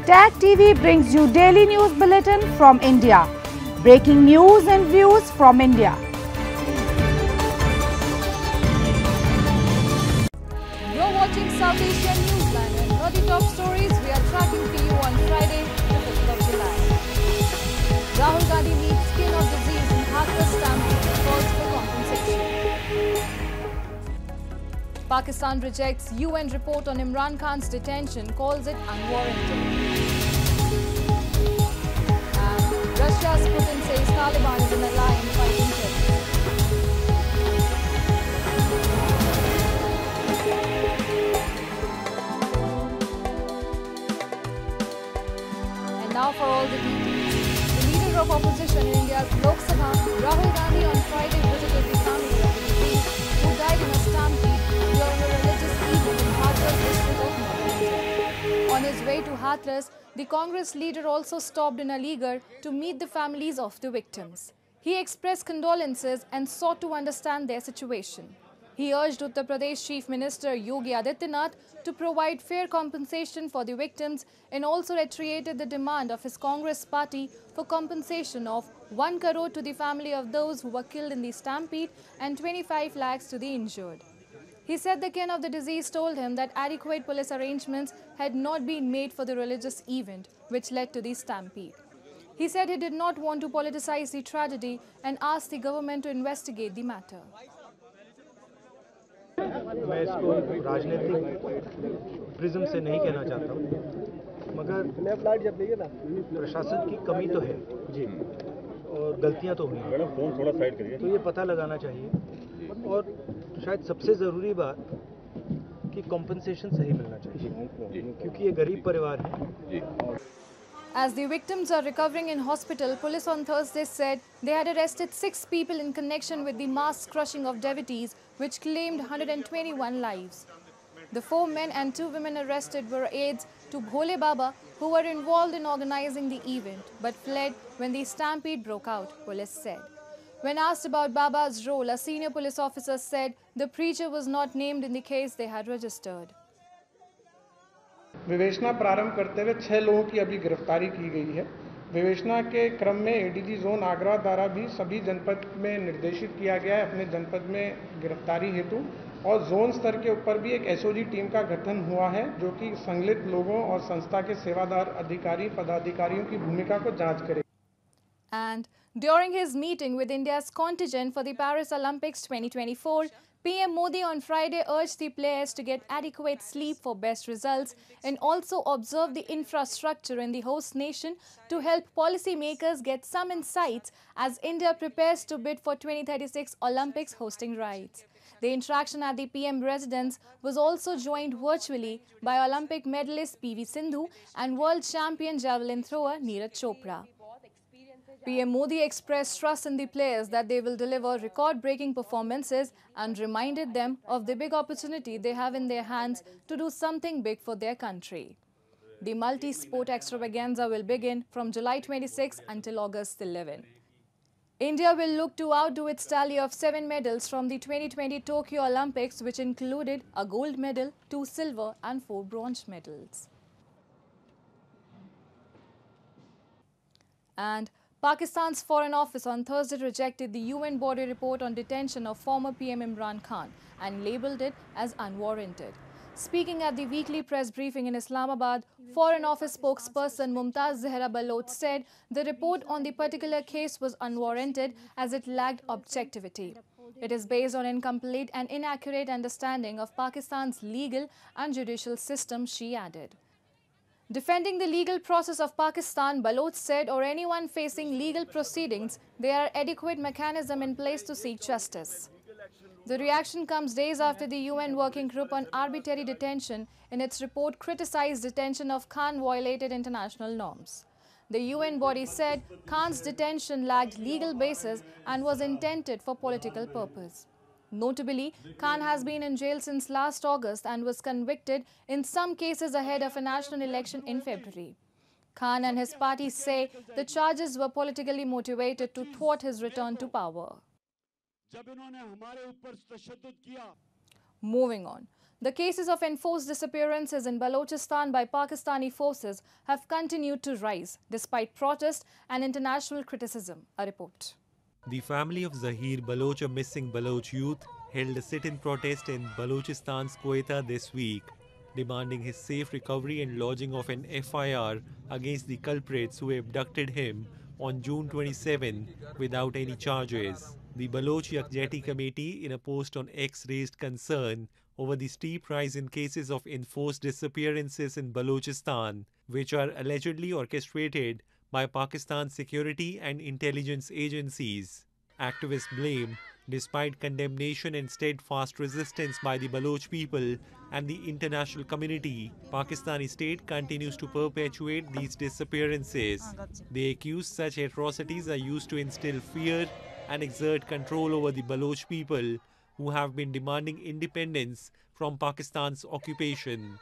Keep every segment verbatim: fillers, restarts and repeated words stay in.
Tag T V brings you daily news bulletin from India. Breaking news and views from India. You're watching South Asian Newsline and here are the top stories we are tracking for you on Friday, the fifth of July. Rahul Gandhi meets skin of disease in Hathras stampede, calls for compensation. Pakistan rejects U N report on Imran Khan's detention, calls it unwarranted. And Russia's Putin says Taliban is an ally in fighting terrorism. And now for all the details. The leader of opposition in India's Lok Sabha, Rahul Gandhi, on Friday visited the family of the deceased who died in a stampede during a religious event in Hathras district of North India. On his way to Hathras, the Congress leader also stopped in Aligarh to meet the families of the victims. He expressed condolences and sought to understand their situation. He urged Uttar Pradesh Chief Minister Yogi Adityanath to provide fair compensation for the victims and also reiterated the demand of his Congress party for compensation of one crore to the family of those who were killed in the stampede and twenty-five lakhs to the injured. He said the kin of the deceased told him that adequate police arrangements had not been made for the religious event which led to the stampede. He said he did not want to politicize the tragedy and asked the government to investigate the matter. मैं इसको राजनीतिक prism से नहीं कहना चाहता हूँ, मगर प्रशासन की कमी तो है जी और गलतियाँ तो हुई हैं, तो ये पता लगाना चाहिए और शायद सबसे ज़रूरी बात कि कॉम्पेंसेशन सही मिलना चाहिए क्योंकि ये गरीब परिवार है. As the victims are recovering in hospital, police on Thursday said they had arrested six people in connection with the mass crushing of devotees, which claimed one hundred twenty-one lives. The four men and two women arrested were aides to Bhole Baba, who were involved in organizing the event, but fled when the stampede broke out, police said. When asked about Baba's role, a senior police officer said the preacher was not named in the case they had registered. विवेचना प्रारंभ करते हुए छह लोगों की अभी गिरफ्तारी की गई है. विवेचना के क्रम में एडीजी जोन आगरा द्वारा भी सभी जनपद में निर्देशित किया गया है अपने जनपद में गिरफ्तारी हेतु और जोन स्तर के ऊपर भी एक एसओजी टीम का गठन हुआ है जो कि संलिप्त लोगों और संस्था के सेवादार अधिकारी पदाधिकारियों की भूमिका को जांच करेगी. And during his meeting with India's contingent for the Paris Olympics twenty twenty-four, P M Modi on Friday urged the players to get adequate sleep for best results and also observe the infrastructure in the host nation to help policymakers get some insights as India prepares to bid for twenty thirty-six Olympics hosting rights. The interaction at the P M residence was also joined virtually by Olympic medalist P V Sindhu and world champion javelin thrower Neeraj Chopra. P M Modi expressed trust in the players that they will deliver record-breaking performances and reminded them of the big opportunity they have in their hands to do something big for their country. The multi-sport extravaganza will begin from July twenty-sixth until August eleventh. India will look to outdo its tally of seven medals from the twenty twenty Tokyo Olympics, which included a gold medal, two silver and four bronze medals. And Pakistan's Foreign Office on Thursday rejected the U N body report on detention of former P M Imran Khan and labelled it as unwarranted. Speaking at the weekly press briefing in Islamabad, Foreign Office spokesperson Mumtaz Zahra Balot said the report on the particular case was unwarranted as it lacked objectivity. It is based on incomplete and inaccurate understanding of Pakistan's legal and judicial system, she added. Defending the legal process of Pakistan, Balot said, or anyone facing legal proceedings, there are adequate mechanisms in place to seek justice. The reaction comes days after the U N Working Group on Arbitrary Detention in its report criticized detention of Khan violated international norms. The U N body said Khan's detention lacked legal basis and was intended for political purpose. Notably, Khan has been in jail since last August and was convicted in some cases ahead of a national election in February. Khan and his party say the charges were politically motivated to thwart his return to power. Moving on. The cases of enforced disappearances in Balochistan by Pakistani forces have continued to rise, despite protest and international criticism. A report. The family of Zahir Baloch, a missing Baloch youth, held a sit-in protest in Balochistan's Quetta this week, demanding his safe recovery and lodging of an F I R against the culprits who abducted him on June twenty-seventh without any charges. The Baloch Yakjehti Committee, in a post on X, raised concern over the steep rise in cases of enforced disappearances in Balochistan, which are allegedly orchestrated by Pakistan's security and intelligence agencies. Activists blame, despite condemnation and steadfast resistance by the Baloch people and the international community, Pakistani state continues to perpetuate these disappearances. They accuse such atrocities are used to instill fear and exert control over the Baloch people, who have been demanding independence from Pakistan's occupation.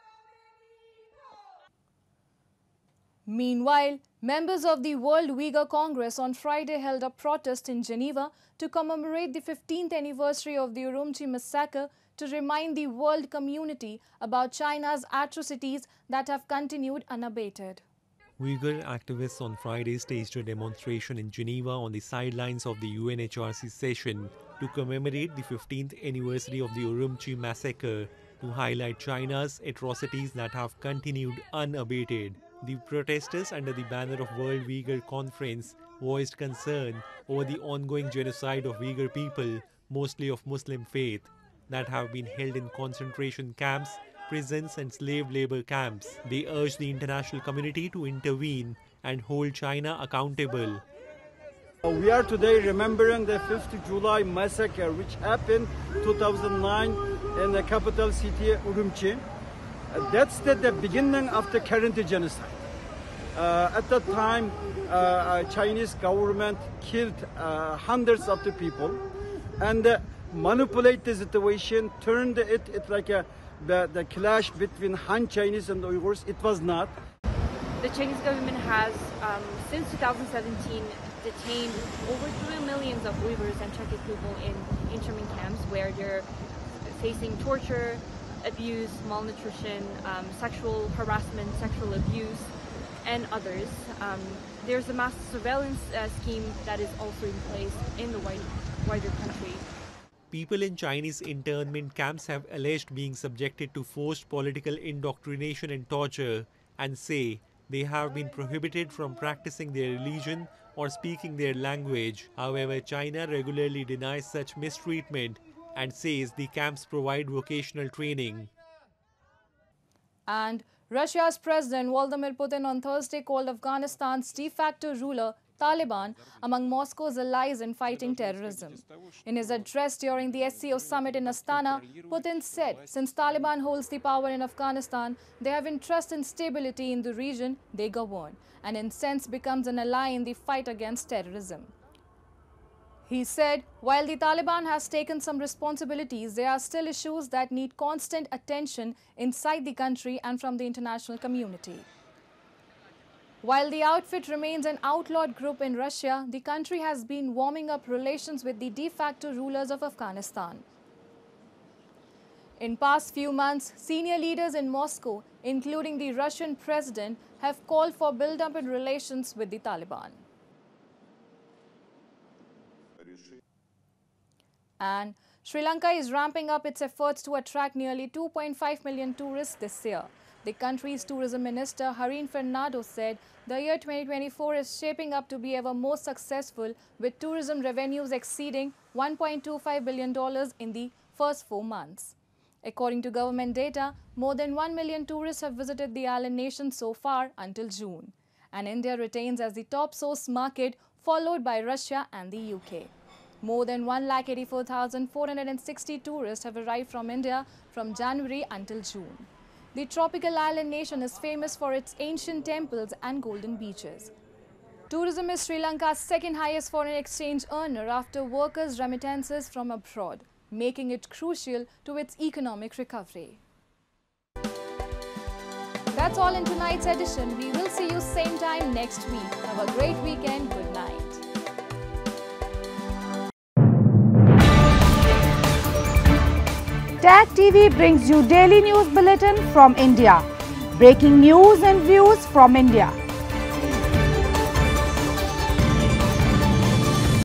Meanwhile, members of the World Uyghur Congress on Friday held a protest in Geneva to commemorate the fifteenth anniversary of the Urumqi massacre, to remind the world community about China's atrocities that have continued unabated. Uyghur activists on Friday staged a demonstration in Geneva on the sidelines of the U N H R C session to commemorate the fifteenth anniversary of the Urumqi massacre, to highlight China's atrocities that have continued unabated. The protesters, under the banner of World Uyghur Conference, voiced concern over the ongoing genocide of Uyghur people, mostly of Muslim faith, that have been held in concentration camps, prisons and slave labor camps. They urged the international community to intervene and hold China accountable. We are today remembering the fifth of July massacre, which happened in two thousand nine in the capital city Urumqi. Uh, that's the, the beginning of the current genocide. Uh, at that time, uh, Chinese government killed uh, hundreds of the people and uh, manipulate the situation, turned it, it like a, the, the clash between Han Chinese and Uyghurs. It was not. The Chinese government has, um, since two thousand seventeen, detained over three millions of Uyghurs and Turkic people in internment camps where they're facing torture, abuse, malnutrition, um, sexual harassment, sexual abuse, and others. Um, there's a mass surveillance uh, scheme that is also in place in the wider, wider country. People in Chinese internment camps have alleged being subjected to forced political indoctrination and torture, and say they have been prohibited from practicing their religion or speaking their language. However, China regularly denies such mistreatment and says the camps provide vocational training. And Russia's President Vladimir Putin on Thursday called Afghanistan's de facto ruler Taliban among Moscow's allies in fighting terrorism. In his address during the S C O summit in Astana, Putin said since Taliban holds the power in Afghanistan, they have interest in stability in the region they govern, and in sense becomes an ally in the fight against terrorism. He said, while the Taliban has taken some responsibilities, there are still issues that need constant attention inside the country and from the international community. While the outfit remains an outlawed group in Russia, the country has been warming up relations with the de facto rulers of Afghanistan. In past few months, senior leaders in Moscow, including the Russian president, have called for build-up in relations with the Taliban. And Sri Lanka is ramping up its efforts to attract nearly two point five million tourists this year. The country's tourism minister, Harin Fernando, said the year twenty twenty-four is shaping up to be ever more successful, with tourism revenues exceeding one point two five billion dollars in the first four months. According to government data, more than one million tourists have visited the island nation so far until June. And India retains as the top source market, followed by Russia and the U K. More than one lakh eighty-four thousand four hundred sixty tourists have arrived from India from January until June. The tropical island nation is famous for its ancient temples and golden beaches. Tourism is Sri Lanka's second highest foreign exchange earner after workers' remittances from abroad, making it crucial to its economic recovery. That's all in tonight's edition. We will see you same time next week. Have a great weekend. Good night. Tag T V brings you daily news bulletin from India. Breaking news and views from India.